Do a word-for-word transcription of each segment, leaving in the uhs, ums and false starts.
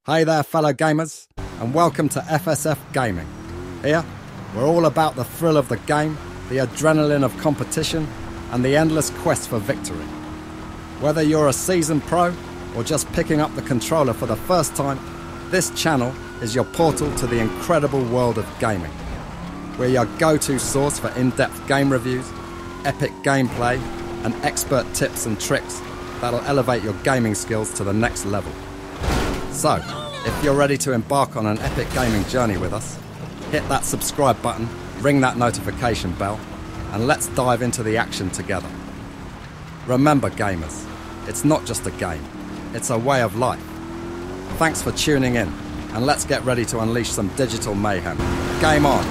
Hey there fellow gamers, and welcome to F S F Gaming. Here, we're all about the thrill of the game, the adrenaline of competition, and the endless quest for victory. Whether you're a seasoned pro, or just picking up the controller for the first time, this channel is your portal to the incredible world of gaming. We're your go-to source for in-depth game reviews, epic gameplay, and expert tips and tricks that'll elevate your gaming skills to the next level. So, if you're ready to embark on an epic gaming journey with us, hit that subscribe button, ring that notification bell, and let's dive into the action together. Remember gamers, it's not just a game, it's a way of life. Thanks for tuning in, and let's get ready to unleash some digital mayhem. Game on!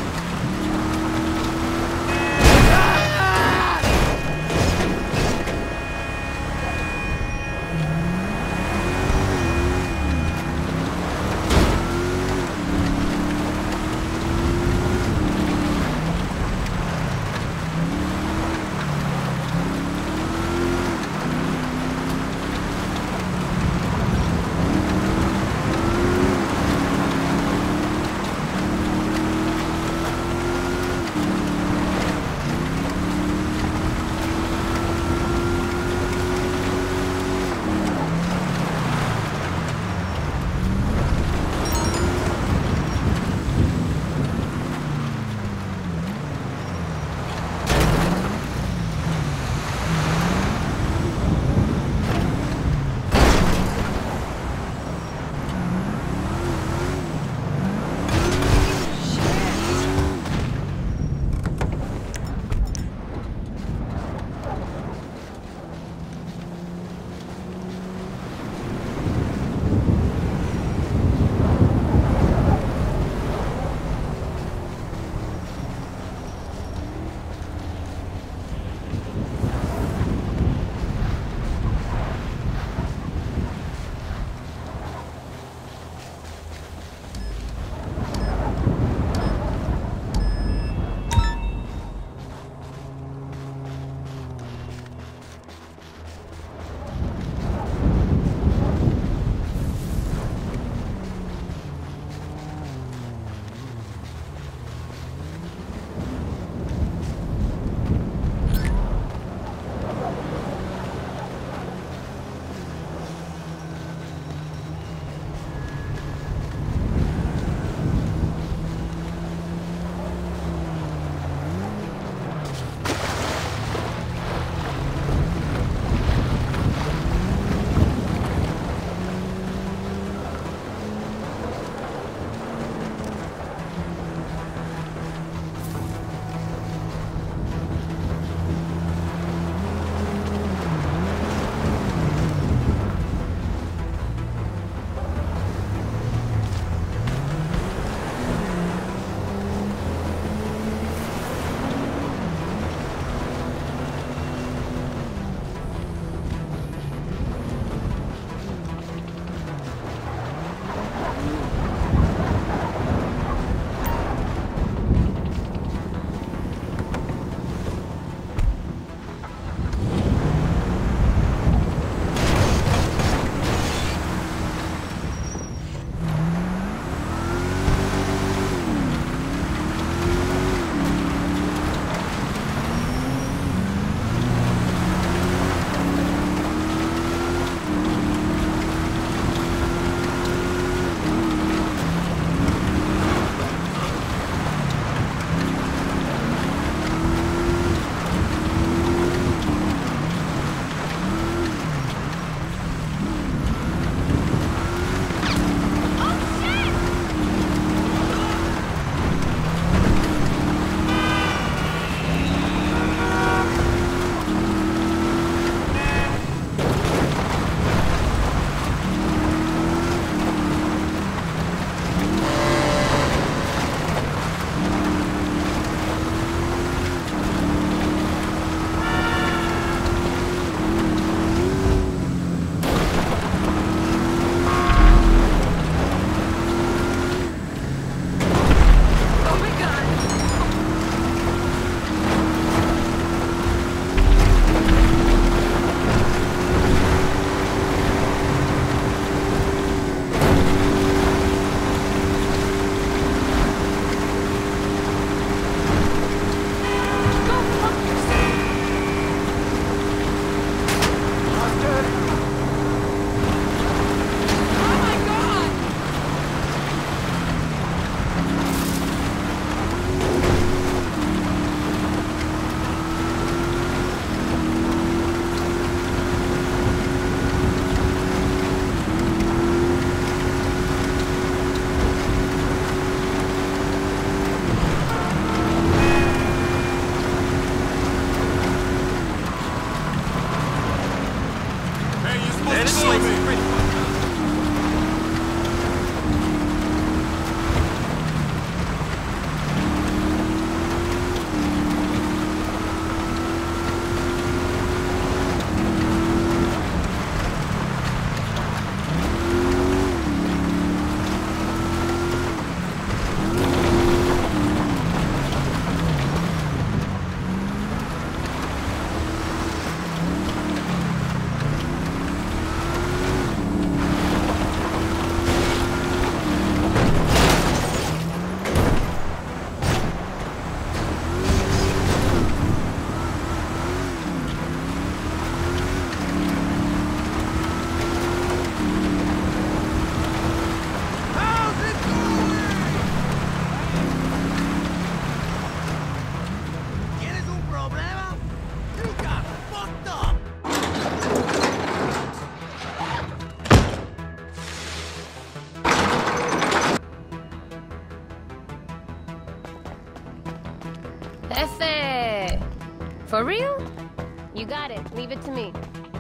F. For real? You got it. Leave it to me.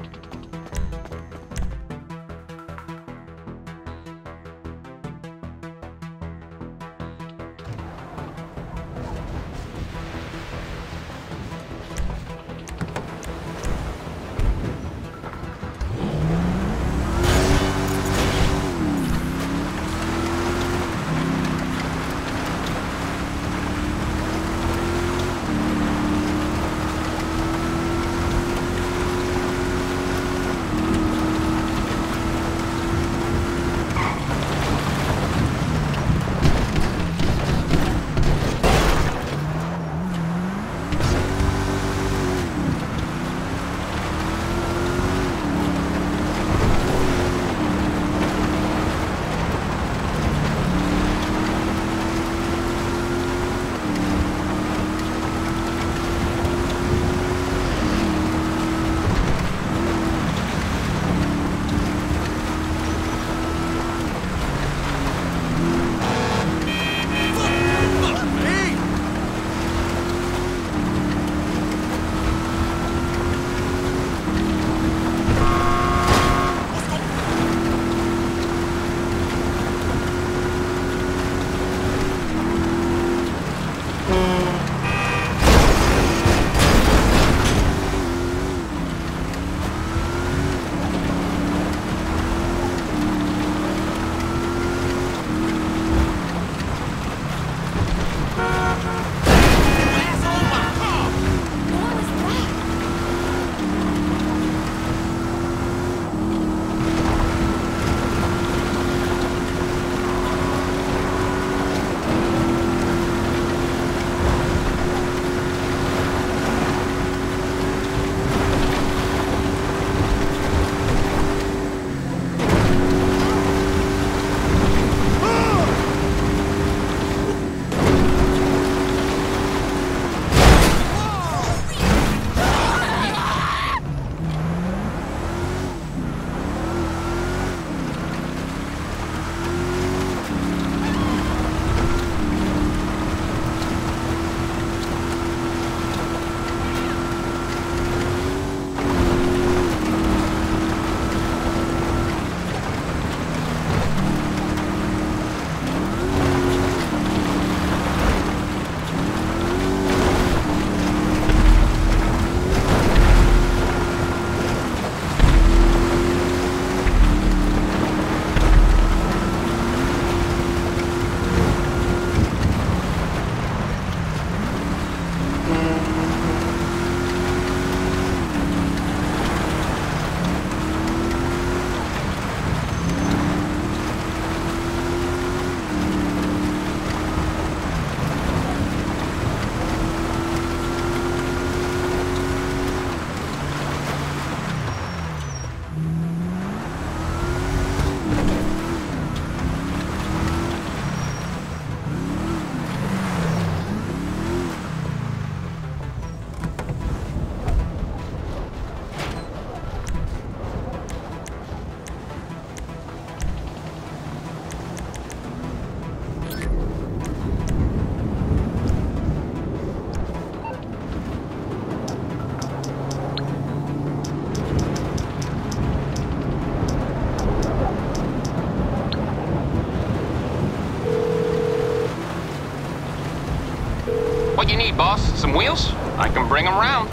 What you need, boss? Some wheels? I can bring them round.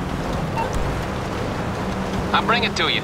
I'll bring it to you.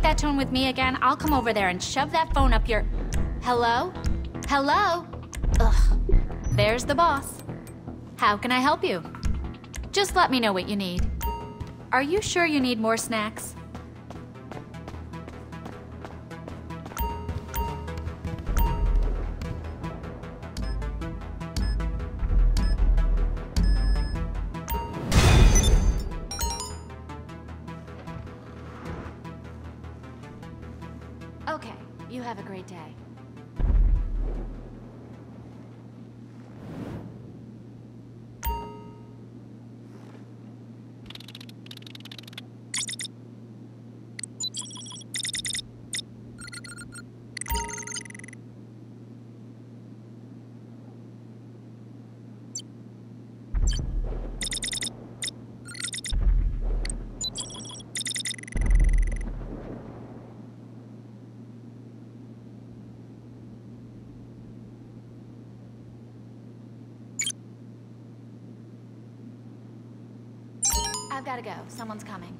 that tone with me again, I'll come over there and shove that phone up your... Hello? Hello? Ugh. There's the boss. How can I help you? Just let me know what you need. Are you sure you need more snacks? Okay, you have a great day. I've gotta go. Someone's coming.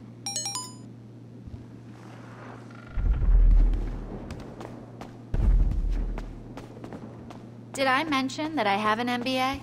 Did I mention that I have an M B A?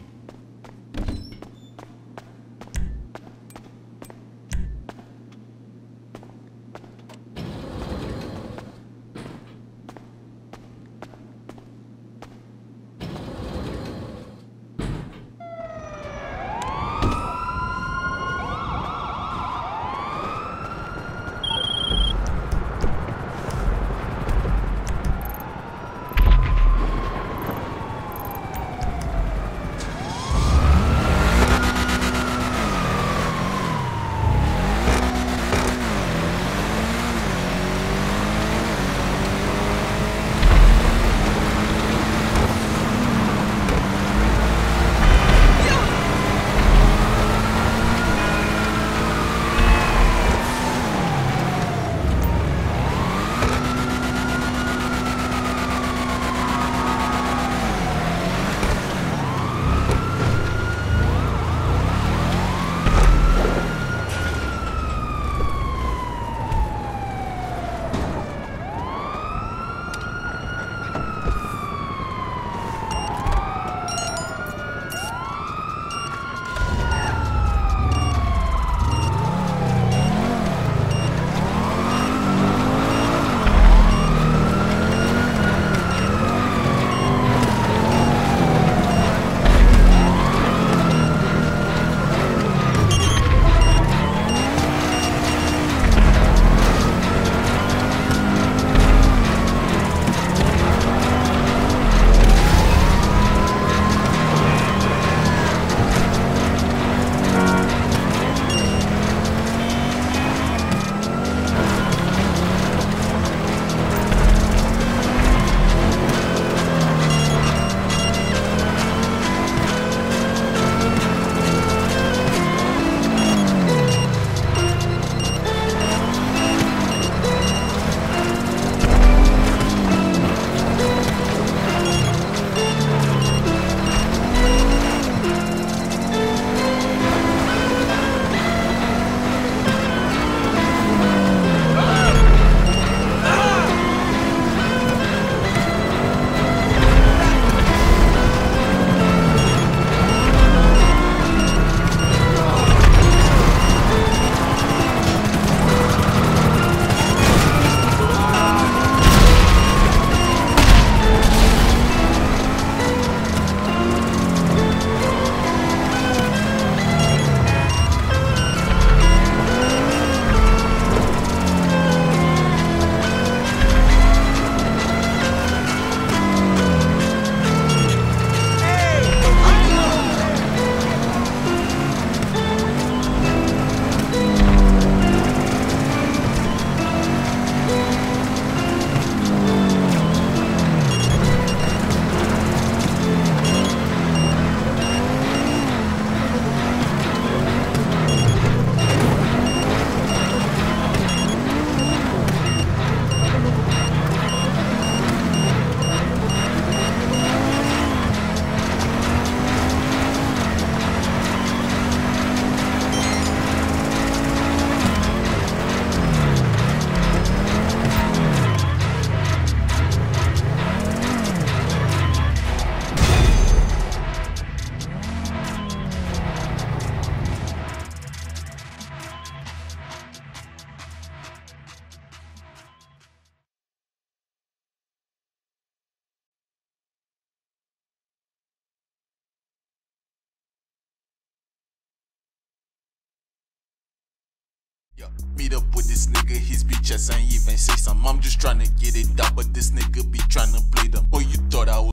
Meet up with this nigga, his bitch ass ain't even say something. I'm just tryna get it out, but this nigga be tryna